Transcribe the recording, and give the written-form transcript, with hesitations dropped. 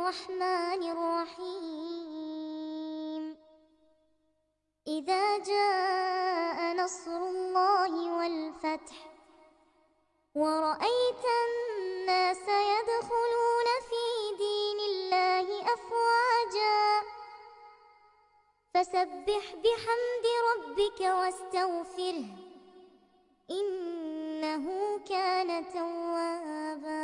الرحمن الرحيم إذا جاء نصر الله والفتح ورأيت الناس يدخلون في دين الله أفواجا فسبح بحمد ربك واستغفره إنه كان توابا.